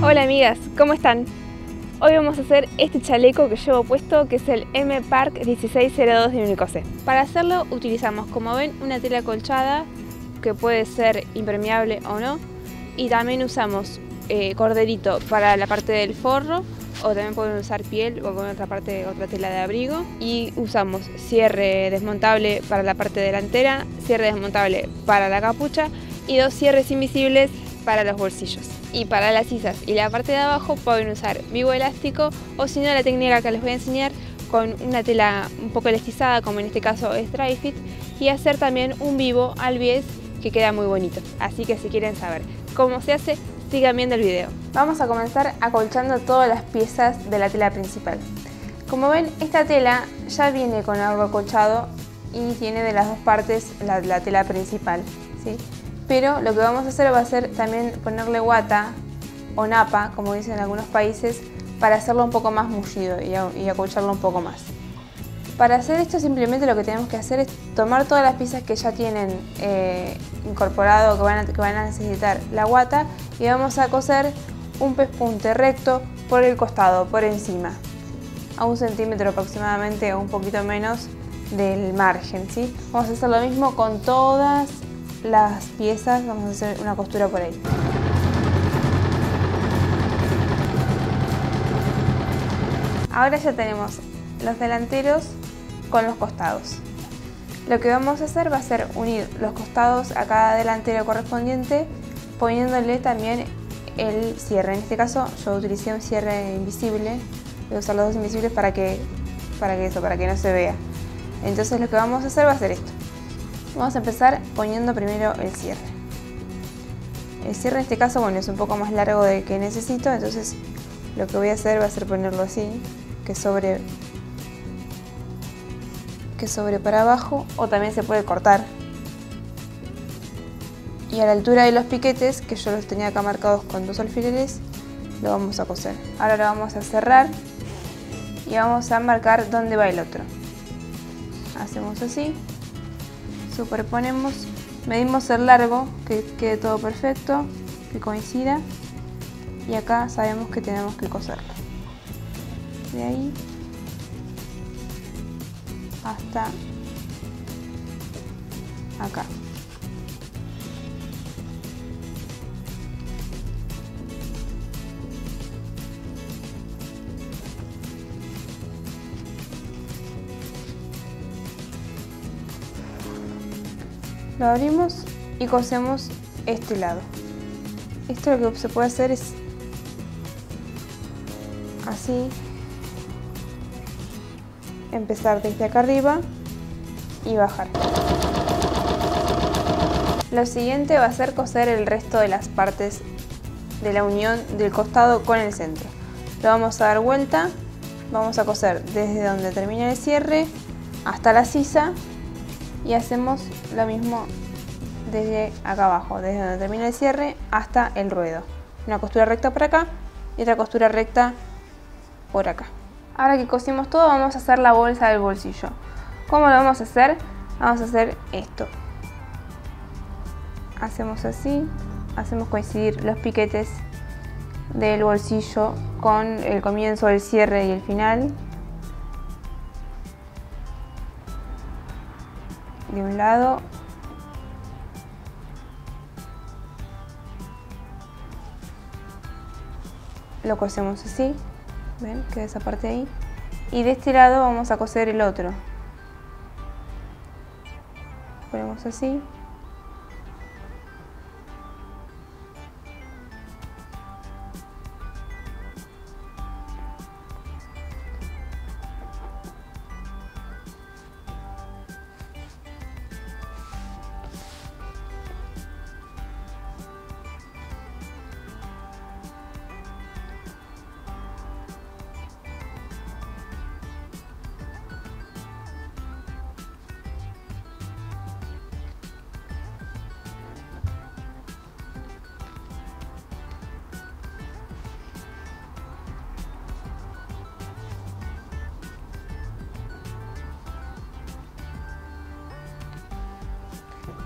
Hola amigas, ¿cómo están? Hoy vamos a hacer este chaleco que llevo puesto, que es el M Park 1602 de Unicose. Para hacerlo utilizamos, como ven, una tela acolchada que puede ser impermeable o no, y también usamos corderito para la parte del forro, o también pueden usar piel o con otra tela de abrigo, y usamos cierre desmontable para la parte delantera, cierre desmontable para la capucha y dos cierres invisibles para los bolsillos. Y para las sisas y la parte de abajo pueden usar vivo elástico, o si no, la técnica que les voy a enseñar con una tela un poco elastizada, como en este caso es Dry Fit, y hacer también un vivo al bies que queda muy bonito. Así que si quieren saber cómo se hace, sigan viendo el video. Vamos a comenzar acolchando todas las piezas de la tela principal. Como ven, esta tela ya viene con algo acolchado y tiene de las dos partes la tela principal, ¿sí? Pero lo que vamos a hacer va a ser también ponerle guata o napa, como dicen en algunos países, para hacerlo un poco más mullido y acolcharlo un poco más. Para hacer esto simplemente lo que tenemos que hacer es tomar todas las piezas que ya tienen incorporado, que van a necesitar la guata, y vamos a coser un pespunte recto por el costado, por encima, a 1 centímetro aproximadamente o un poquito menos del margen, ¿sí? Vamos a hacer lo mismo con todas las piezas, vamos a hacer una costura por ahí. Ahora ya tenemos los delanteros con los costados. Lo que vamos a hacer va a ser unir los costados a cada delantero correspondiente, poniéndole también el cierre. En este caso yo utilicé un cierre invisible, voy a usar los dos invisibles para que no se vea. Entonces lo que vamos a hacer va a ser esto. Vamos a empezar poniendo primero el cierre. El cierre en este caso, bueno, es un poco más largo del que necesito, entonces lo que voy a hacer va a ser ponerlo así, que sobre para abajo, o también se puede cortar. Y a la altura de los piquetes, que yo los tenía acá marcados con 2 alfileres, lo vamos a coser. Ahora lo vamos a cerrar y vamos a marcar dónde va el otro. Hacemos así. Superponemos, medimos el largo, que quede todo perfecto, que coincida, y acá sabemos que tenemos que coserlo. De ahí hasta acá. Lo abrimos y cosemos este lado. Esto lo que se puede hacer es así, empezar desde acá arriba y bajar. Lo siguiente va a ser coser el resto de las partes de la unión del costado con el centro. Lo vamos a dar vuelta, vamos a coser desde donde termina el cierre hasta la sisa, y hacemos lo mismo desde acá abajo, desde donde termina el cierre hasta el ruedo. Una costura recta por acá y otra costura recta por acá. Ahora que cosimos todo, vamos a hacer la bolsa del bolsillo. ¿Cómo lo vamos a hacer? Vamos a hacer esto. Hacemos así, hacemos coincidir los piquetes del bolsillo con el comienzo del cierre y el final. De un lado lo cosemos así, ven, queda esa parte ahí, y de este lado vamos a coser el otro. Ponemos así.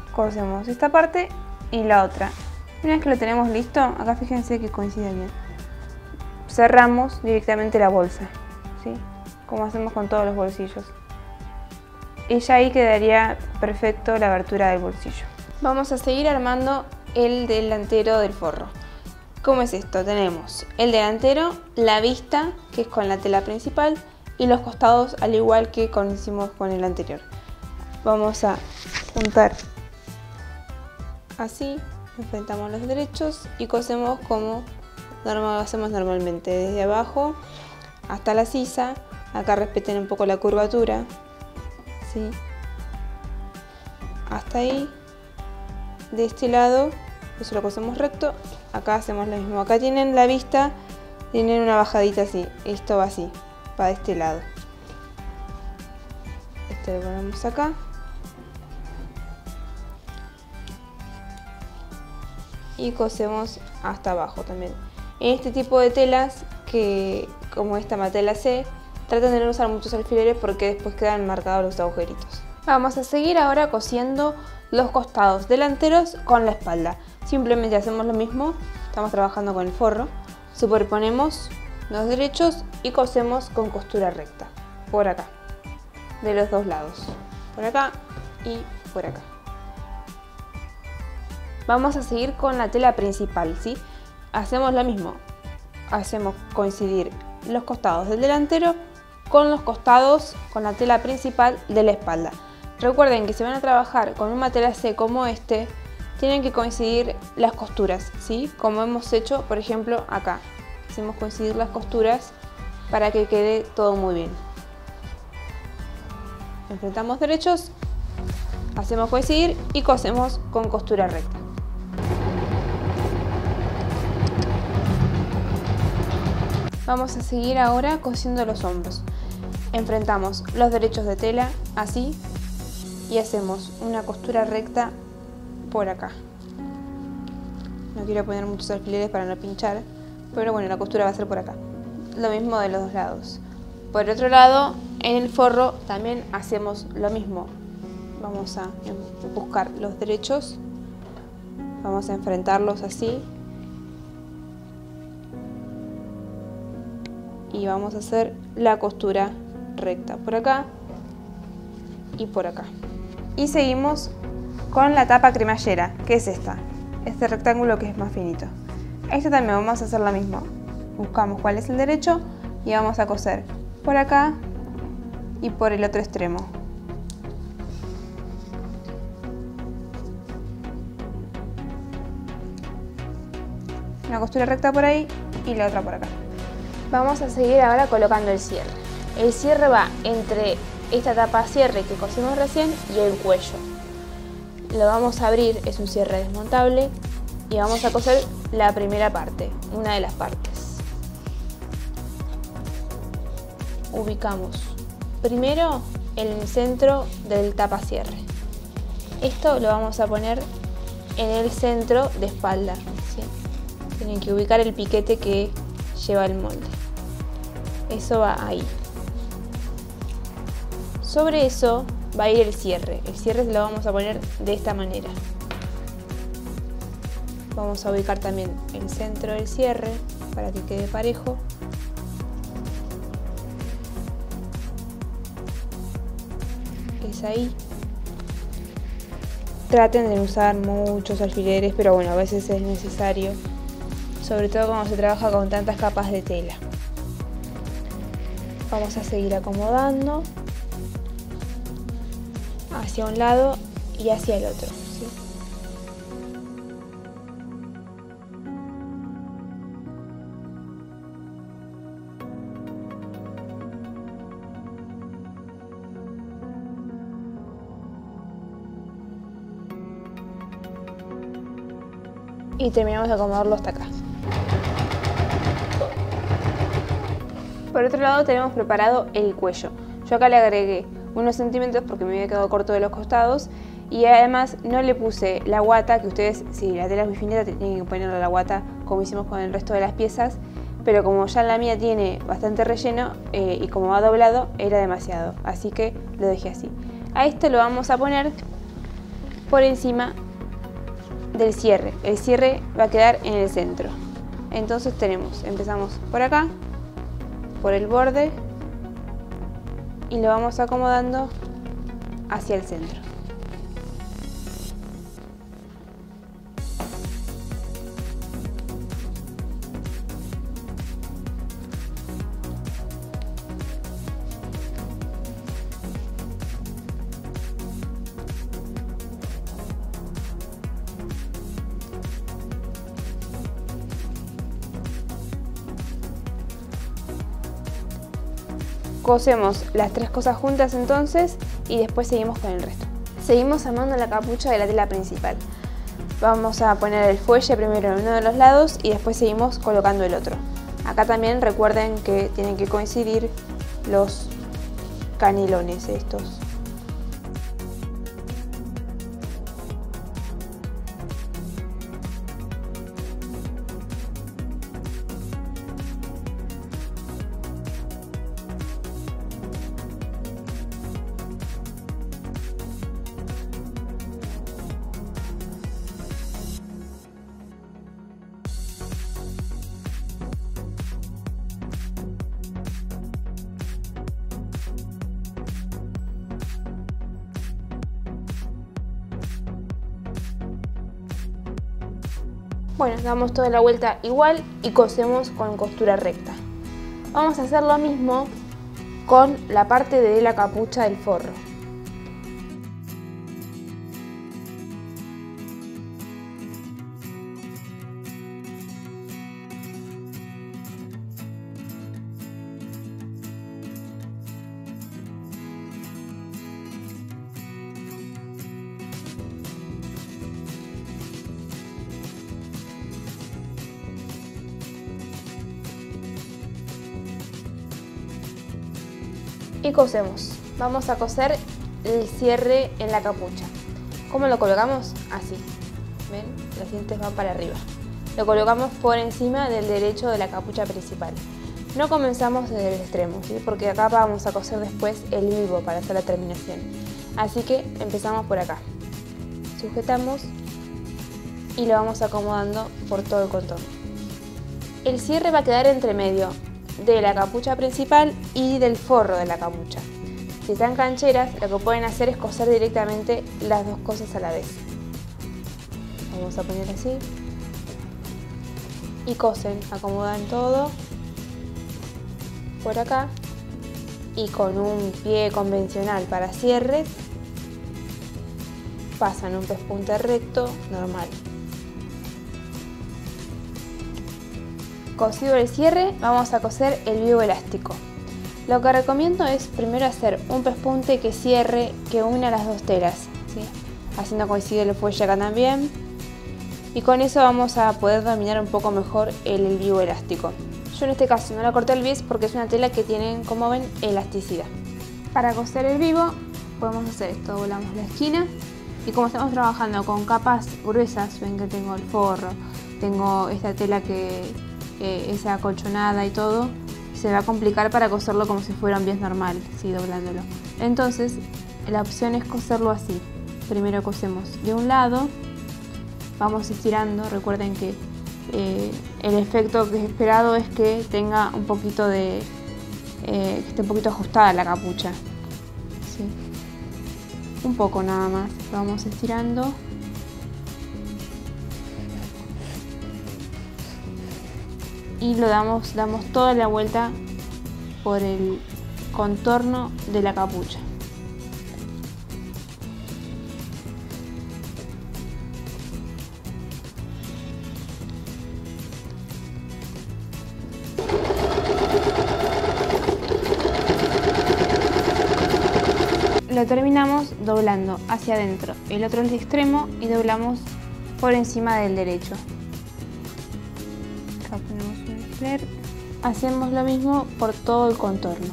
Cosemos esta parte y la otra. Una vez que lo tenemos listo, acá fíjense que coincide bien. cerramos directamente la bolsa, ¿sí? Como hacemos con todos los bolsillos. Y ya ahí quedaría perfecto la abertura del bolsillo. Vamos a seguir armando el delantero del forro. ¿Cómo es esto? Tenemos el delantero, la vista, que es con la tela principal, y los costados al igual que hicimos con el anterior. Vamos a juntar así, enfrentamos los derechos y cosemos como hacemos normalmente, desde abajo hasta la sisa. Acá respeten un poco la curvatura, ¿sí? Hasta ahí. De este lado, eso lo cosemos recto. Acá hacemos lo mismo. Acá tienen la vista, tienen una bajadita así. Esto va así, va de este lado. Esto lo ponemos acá. Y cosemos hasta abajo también. En este tipo de telas, que como esta Matela C, traten de no usar muchos alfileres porque después quedan marcados los agujeritos. Vamos a seguir ahora cosiendo los costados delanteros con la espalda. Simplemente hacemos lo mismo, estamos trabajando con el forro, superponemos los derechos y cosemos con costura recta, por acá, de los dos lados, por acá y por acá. Vamos a seguir con la tela principal, ¿sí? Hacemos lo mismo, hacemos coincidir los costados del delantero con los costados con la tela principal de la espalda. Recuerden que si van a trabajar con un Matela C como este, tienen que coincidir las costuras, ¿sí? Como hemos hecho, por ejemplo, acá. Hacemos coincidir las costuras para que quede todo muy bien. Enfrentamos derechos, hacemos coincidir y cosemos con costura recta. Vamos a seguir ahora cosiendo los hombros. Enfrentamos los derechos de tela, así, y hacemos una costura recta por acá. No quiero poner muchos alfileres para no pinchar, pero bueno, la costura va a ser por acá. Lo mismo de los dos lados. Por otro lado, en el forro también hacemos lo mismo. Vamos a buscar los derechos, vamos a enfrentarlos así y vamos a hacer la costura recta por acá y por acá. Y seguimos con la tapa cremallera, que es esta, este rectángulo que es más finito. Este también vamos a hacer lo mismo. Buscamos cuál es el derecho y vamos a coser por acá y por el otro extremo. Una costura recta por ahí y la otra por acá. Vamos a seguir ahora colocando el cierre. El cierre va entre esta tapa cierre que cosimos recién y el cuello. Lo vamos a abrir, es un cierre desmontable, y vamos a coser la primera parte, una de las partes. Ubicamos primero el centro del tapa cierre. Esto lo vamos a poner en el centro de espalda, ¿sí? Tienen que ubicar el piquete que lleva el molde. Eso va ahí. Sobre eso va a ir el cierre. El cierre lo vamos a poner de esta manera. Vamos a ubicar también el centro del cierre para que quede parejo. Es ahí. Traten de no usar muchos alfileres, pero bueno, a veces es necesario. Sobre todo cuando se trabaja con tantas capas de tela. Vamos a seguir acomodando hacia un lado y hacia el otro, ¿sí? Y terminamos de acomodarlo hasta acá. Por otro lado tenemos preparado el cuello. Yo acá le agregué unos centímetros porque me había quedado corto de los costados y además no le puse la guata, que ustedes, si la tela es muy finita, tienen que ponerle la guata como hicimos con el resto de las piezas, pero como ya la mía tiene bastante relleno y como va doblado, era demasiado, así que lo dejé así. A esto lo vamos a poner por encima del cierre. El cierre va a quedar en el centro. Entonces empezamos por acá, por el borde, y lo vamos acomodando hacia el centro. Cosemos las tres cosas juntas entonces y después seguimos con el resto. Seguimos armando la capucha de la tela principal. Vamos a poner el fuelle primero en uno de los lados y después seguimos colocando el otro. Acá también recuerden que tienen que coincidir los canelones estos. Bueno, damos toda la vuelta igual y cosemos con costura recta. Vamos a hacer lo mismo con la parte de la capucha del forro. Y cosemos. Vamos a coser el cierre en la capucha. ¿Cómo lo colocamos? Así. ¿Ven? Los dientes van para arriba. Lo colocamos por encima del derecho de la capucha principal. No comenzamos desde el extremo, ¿sí? Porque acá vamos a coser después el vivo para hacer la terminación. Así que empezamos por acá. Sujetamos y lo vamos acomodando por todo el contorno. El cierre va a quedar entre medio de la capucha principal y del forro de la capucha. Si están cancheras, lo que pueden hacer es coser directamente las dos cosas a la vez. Vamos a poner así y cosen, acomodan todo por acá y con un pie convencional para cierres pasan un pespunte recto normal. Cosido el cierre, vamos a coser el vivo elástico. Lo que recomiendo es primero hacer un pespunte que cierre, que una las dos telas, ¿sí? Haciendo coincidir el fuelle acá también. Y con eso vamos a poder dominar un poco mejor el vivo elástico. Yo en este caso no la corté al bies porque es una tela que tiene, como ven, elasticidad. Para coser el vivo podemos hacer esto, doblamos la esquina y como estamos trabajando con capas gruesas, ven que tengo el forro, tengo esta tela que es acolchonada y todo, se va a complicar para coserlo como si fuera un bies normal, ¿sí? Doblándolo. Entonces la opción es coserlo así. Primero cosemos de un lado, vamos estirando, recuerden que el efecto que es esperado es que tenga un poquito de que esté un poquito ajustada la capucha, ¿sí? Un poco nada más, vamos estirando y lo damos toda la vuelta por el contorno de la capucha. Lo terminamos doblando hacia adentro el otro extremo y doblamos por encima del derecho. Acá ponemos un alfiler. Hacemos lo mismo por todo el contorno.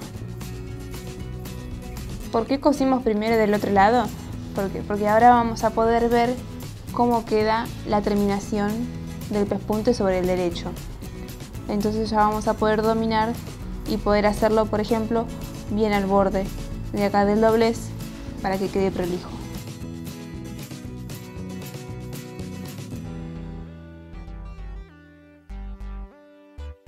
¿Por qué cosimos primero del otro lado? Porque ahora vamos a poder ver cómo queda la terminación del pespunte sobre el derecho. Entonces ya vamos a poder dominar y poder hacerlo, por ejemplo, bien al borde de acá del doblez para que quede prolijo.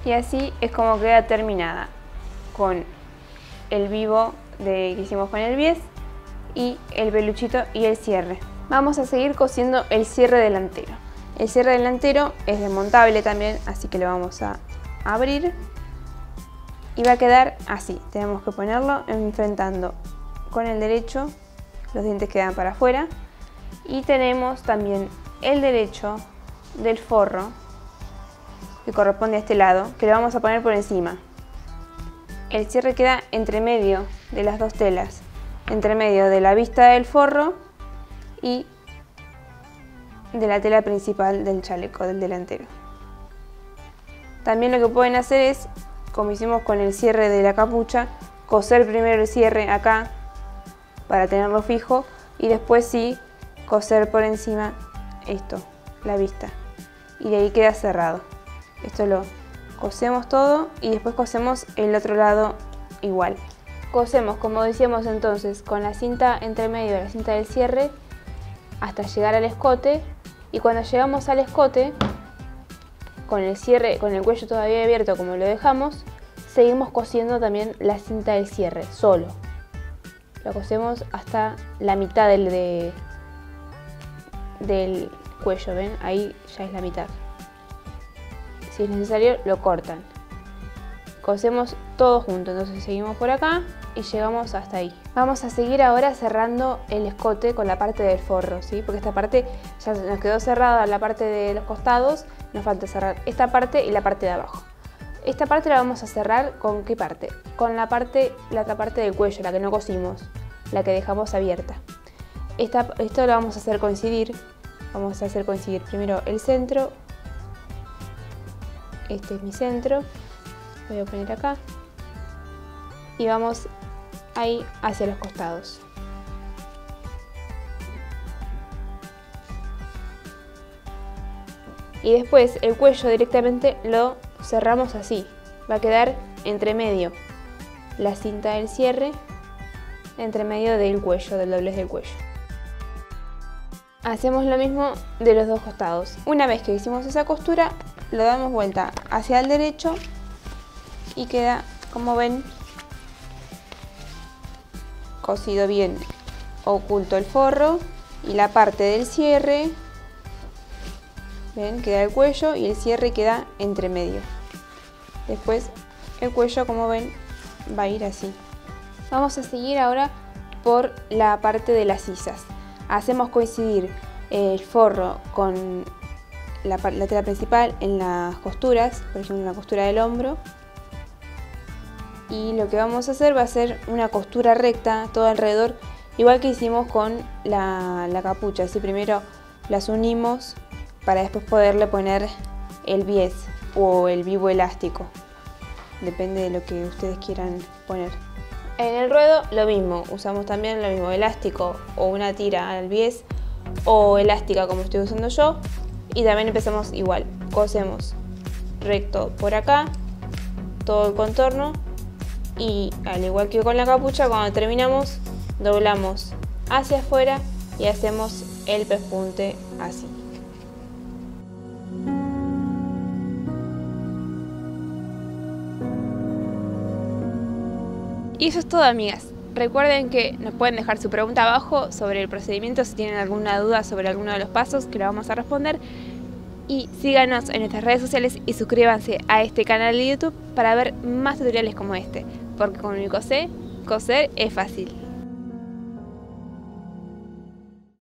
Y así es como queda terminada, con el vivo que hicimos con el bies y el peluchito y el cierre. Vamos a seguir cosiendo el cierre delantero. El cierre delantero es desmontable también, así que lo vamos a abrir y va a quedar así. Tenemos que ponerlo enfrentando con el derecho, los dientes quedan para afuera, y tenemos también el derecho del forro que corresponde a este lado, que lo vamos a poner por encima. El cierre queda entre medio de las dos telas, entre medio de la vista del forro y de la tela principal del chaleco, del delantero. También lo que pueden hacer es, como hicimos con el cierre de la capucha, coser primero el cierre acá para tenerlo fijo y después sí coser por encima esto, la vista, y de ahí queda cerrado. Esto lo cosemos todo y después cosemos el otro lado igual. Cosemos, como decíamos entonces, con la cinta entre medio de la cinta del cierre hasta llegar al escote, y cuando llegamos al escote, con el cierre, con el cuello todavía abierto como lo dejamos, seguimos cosiendo también la cinta del cierre, solo. Lo cosemos hasta la mitad del cuello, ¿ven? Ahí ya es la mitad. Si es necesario, lo cortan. Cosemos todo junto, entonces seguimos por acá y llegamos hasta ahí. Vamos a seguir ahora cerrando el escote con la parte del forro, ¿sí? Porque esta parte ya nos quedó cerrada, la parte de los costados, nos falta cerrar esta parte y la parte de abajo. Esta parte la vamos a cerrar ¿con qué parte? Con la otra parte del cuello, la que no cosimos, la que dejamos abierta. Esto lo vamos a hacer coincidir. Vamos a hacer coincidir primero el centro. Este es mi centro. Voy a poner acá. Y vamos ahí hacia los costados. Y después el cuello directamente lo cerramos así. Va a quedar entre medio la cinta del cierre, entre medio del cuello, del doblez del cuello. Hacemos lo mismo de los dos costados. Una vez que hicimos esa costura, lo damos vuelta hacia el derecho y queda, como ven, cosido bien, oculto el forro y la parte del cierre. Ven, queda el cuello y el cierre queda entre medio. Después el cuello, como ven, va a ir así. Vamos a seguir ahora por la parte de las sisas. Hacemos coincidir el forro con la tela principal en las costuras, por ejemplo en la costura del hombro. Y lo que vamos a hacer va a ser una costura recta todo alrededor, igual que hicimos con la capucha. Así primero las unimos para después poderle poner el bies o el vivo elástico. Depende de lo que ustedes quieran poner. En el ruedo lo mismo, usamos también lo mismo, elástico o una tira al bies o elástica como estoy usando yo. Y también empezamos igual, cosemos recto por acá, todo el contorno. Y al igual que con la capucha, cuando terminamos, doblamos hacia afuera y hacemos el pespunte así. Y eso es todo, amigas. Recuerden que nos pueden dejar su pregunta abajo sobre el procedimiento si tienen alguna duda sobre alguno de los pasos, que lo vamos a responder. Y síganos en nuestras redes sociales y suscríbanse a este canal de YouTube para ver más tutoriales como este. Porque con Unicosé, coser es fácil.